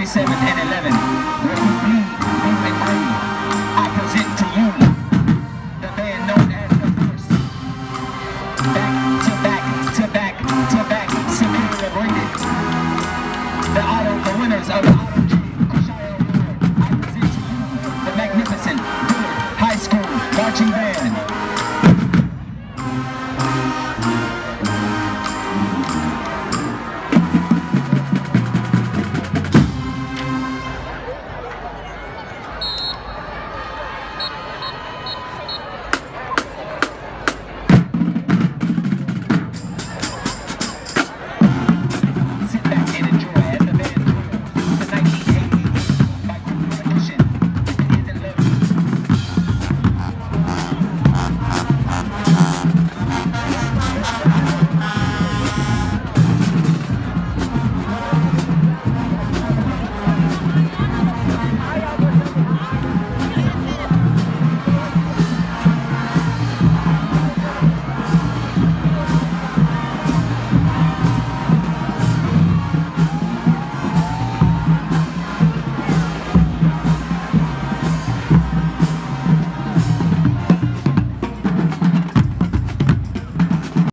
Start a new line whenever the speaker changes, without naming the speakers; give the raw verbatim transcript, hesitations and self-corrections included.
twenty-seven and eleven, where we bleed human green. I present to you the band known as the Force. Back to back.